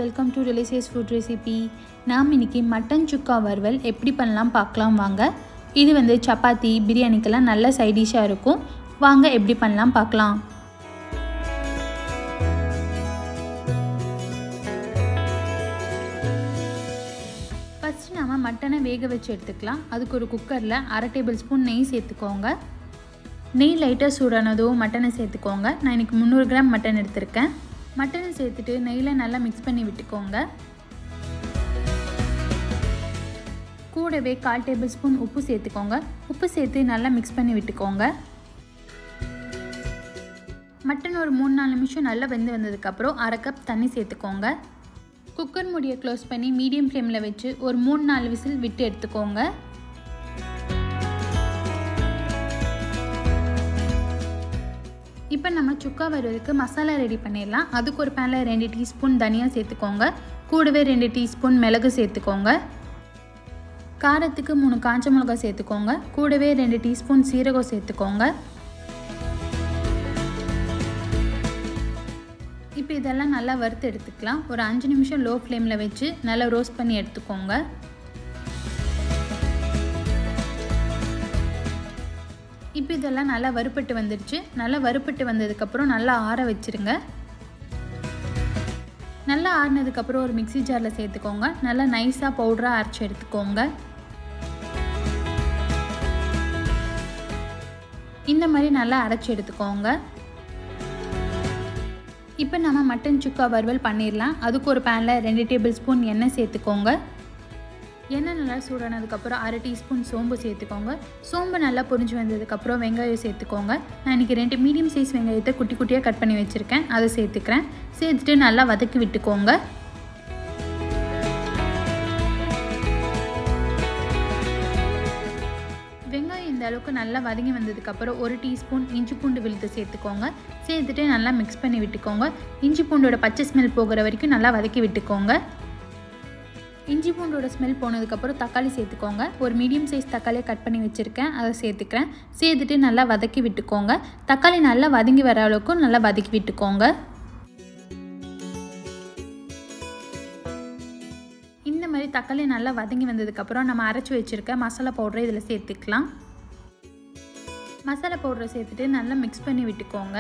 welcome to Delicious food recipe. நாம் இன்னைக்கு mutton சுக்கா வறுவல் எப்படி பண்ணலாம் பார்க்கலாம் வாங்க. இது வந்து சப்பாத்தி பிரியாணிக்கெல்லாம் நல்ல சைட் டிஷ்ஷா இருக்கும். வாங்க எப்படி பண்ணலாம் பார்க்கலாம். ஃபர்ஸ்ட் நாம மட்டனை வேக வச்சு எடுத்துக்கலாம். அதுக்கு ஒரு குக்கர்ல 1/2 டேபிள்ஸ்பூன் நெய் சேர்த்துக்கோங்க. நெய் லைட்டா சூடானதும் மட்டனை சேர்த்துக்கோங்க. நான் இன்னைக்கு 300 கிராம் மட்டன் எடுத்துர்க்கேன். மட்டனை சேர்த்துட்டு நெய்யில் நல்லா மிக்ஸ் பண்ணி விட்டுக்கோங்க. கூடவே 1/4 டேபிள்ஸ்பூன் உப்பு சேர்த்துக்கோங்க. உப்பு சேர்த்து நல்லா மிக்ஸ் பண்ணி விட்டுக்கோங்க. மட்டன் ஒரு 3-4 நிமிஷம் நல்லா வெந்து வந்ததுக்கப்புறம் 1/2 கப் தண்ணி சேர்த்துக்கோங்க. குக்கர் மூடியை க்ளோஸ் பண்ணி மீடியம் ஃப்ளேமில் வச்சு ஒரு 3-4 விசில் விட்டு எடுத்துக்கோங்க. இப்போ நம்ம சுக்கா வறுவலுக்கு மசாலா ரெடி பண்ணிடலாம். அதுக்கு ஒரு பேனில் 2 டீஸ்பூன் தனியா சேர்த்துக்கோங்க. கூடவே 2 டீஸ்பூன் மிளகு சேர்த்துக்கோங்க. காரத்துக்கு 3 காஞ்ச மிளகாய் சேர்த்துக்கோங்க. கூடவே 2 டீஸ்பூன் சீரகம் சேர்த்துக்கோங்க. இப்போ இதெல்லாம் நல்லா வறுத்து எடுத்துக்கலாம். ஒரு 5 நிமிஷம் லோ ஃப்ளேமில் வச்சு நல்லா ரோஸ்ட் பண்ணி எடுத்துக்கோங்க. இப்போ இதெல்லாம் நல்லா வறுபட்டு வந்துடுச்சு. நல்லா வறுபட்டு வந்ததுக்கப்புறம் நல்லா ஆற வச்சுருங்க. நல்லா ஆறினதுக்கப்புறம் ஒரு மிக்ஸி ஜாரில் சேர்த்துக்கோங்க. நல்லா நைஸாக பவுடராக அரைச்சி எடுத்துக்கோங்க. இந்த மாதிரி நல்லா அரைச்சி எடுத்துக்கோங்க. இப்போ நம்ம மட்டன் சுக்கா வறுவல் பண்ணிடலாம். அதுக்கு ஒரு பேனில் 2 டேபிள்ஸ்பூன் எண்ணெய் சேர்த்துக்கோங்க. எண்ணெய் நல்லா சூடானதுக்கப்புறம் 1/2 டீஸ்பூன் சோம்பு சேர்த்துக்கோங்க. சோம்பு நல்லா பொரிஞ்சு வந்ததுக்கப்புறம் வெங்காயம் சேர்த்துக்கோங்க. நான் இன்றைக்கி 2 மீடியம் சைஸ் வெங்காயத்தை குட்டி குட்டியாக கட் பண்ணி வச்சுருக்கேன். அதை சேர்த்துக்கிறேன். சேர்த்துட்டு நல்லா வதக்கி விட்டுக்கோங்க. வெங்காயம் இந்த அளவுக்கு நல்லா வதங்கி வந்ததுக்கப்புறம் 1 டீஸ்பூன் இஞ்சி பூண்டு விழுது சேர்த்துக்கோங்க. சேர்த்துட்டு நல்லா மிக்ஸ் பண்ணி விட்டுக்கோங்க. இஞ்சி பூண்டோட பச்சை ஸ்மெல் போகிற வரைக்கும் நல்லா வதக்கி விட்டுக்கோங்க. இஞ்சி பூண்டோட ஸ்மெல் போனதுக்கப்புறம் தக்காளி சேர்த்துக்கோங்க. ஒரு மீடியம் சைஸ் தக்காளியை கட் பண்ணி வச்சுருக்கேன். அதை சேர்த்துக்கிறேன். சேர்த்துட்டு நல்லா வதக்கி விட்டுக்கோங்க. தக்காளி நல்லா வதங்கி வர அளவுக்கு நல்லா வதக்கி விட்டுக்கோங்க. இந்த மாதிரி தக்காளி நல்லா வதங்கி வந்ததுக்கப்புறம் நம்ம அரைச்சி வச்சுருக்க மசாலா பவுடரை இதில் சேர்த்துக்கலாம். மசாலா பவுடரை சேர்த்துட்டு நல்லா மிக்ஸ் பண்ணி விட்டுக்கோங்க.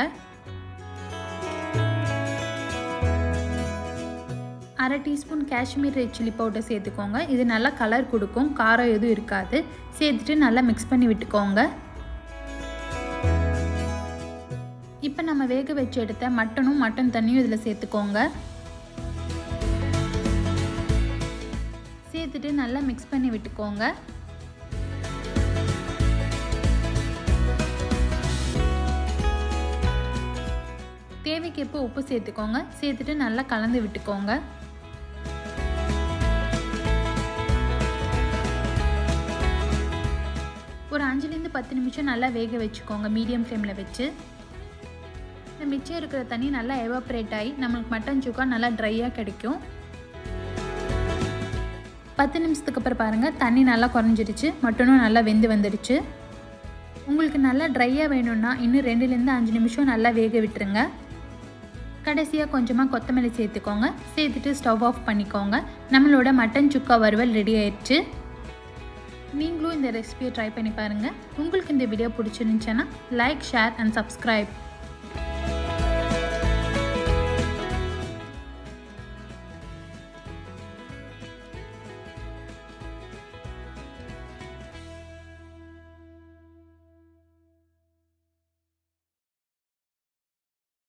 1/2 teaspoon Kashmir red chilli powder சேர்த்துக்கோங்க. இது நல்லா கலர் கொடுக்கும், காரம் எதுவும் இருக்காது. சேர்த்துட்டு நல்லா மிக்ஸ் பண்ணி விட்டுக்கோங்க. இப்போ நம்ம வேக வச்சு எடுத்த மட்டன் தண்ணியும் இதில் சேர்த்துக்கோங்க. சேர்த்துட்டு நல்லா மிக்ஸ் பண்ணி விட்டுக்கோங்க. தேவைக்கேற்ப உப்பு சேர்த்துக்கோங்க. சேர்த்துட்டு நல்லா கலந்து விட்டுக்கோங்க. ஒரு 5-10 நிமிஷம் நல்லா வேக வச்சுக்கோங்க மீடியம் ஃப்ளேமில் வச்சு. இந்த மிச்சம் இருக்கிற தண்ணி நல்லா எவாப்ரேட் ஆகி நம்மளுக்கு மட்டன் சுக்கா நல்லா ட்ரையாக கிடைக்கும். 10 நிமிஷத்துக்கு அப்புறம் பாருங்கள், தண்ணி நல்லா குறைஞ்சிடுச்சு. மட்டனும் நல்லா வெந்து வந்துடுச்சு. உங்களுக்கு நல்லா ட்ரையாக வேணும்னா இன்னும் 2-5 நிமிஷம் நல்லா வேக விட்டுருங்க. கடைசியாக கொஞ்சமாக கொத்தமல்லி சேர்த்துக்கோங்க. சேர்த்துட்டு ஸ்டவ் ஆஃப் பண்ணிக்கோங்க. நம்மளோட மட்டன் சுக்கா வறுவல் ரெடி ஆயிடுச்சு. நீங்களும் இந்த ரெசிபியை ட்ரை பண்ணி பாருங்கள். உங்களுக்கு இந்த வீடியோ பிடிச்சிருந்துச்சுன்னா லைக், ஷேர் அண்ட் சப்ஸ்கிரைப்.